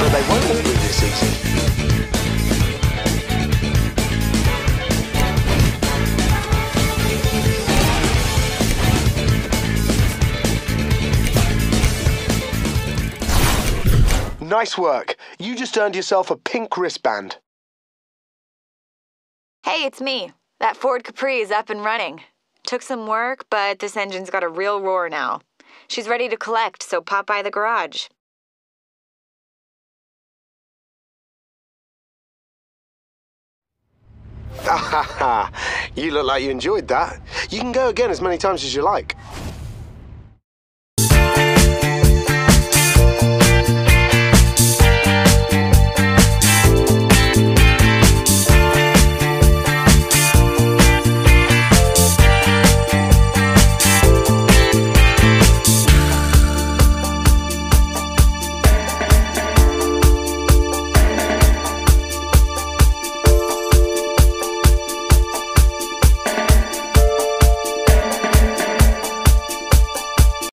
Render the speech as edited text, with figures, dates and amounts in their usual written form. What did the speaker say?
but they won't all be this easy. Nice work. You just earned yourself a pink wristband. Hey, it's me. That Ford Capri is up and running. Took some work, but this engine's got a real roar now. She's ready to collect, so pop by the garage. You look like you enjoyed that. You can go again as many times as you like.